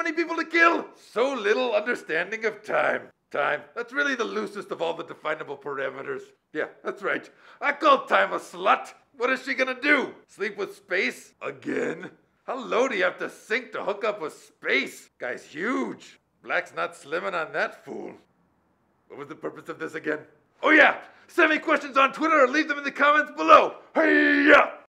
many people to kill, so little understanding of time. Time, that's really the loosest of all the definable parameters. Yeah, that's right. I call time a slut. What is she gonna do? Sleep with space? Again? How low do you have to sink to hook up with space? Guy's huge. Black's not slimming on that fool. What was the purpose of this again? Oh yeah! Send me questions on Twitter or leave them in the comments below. Hey-ya!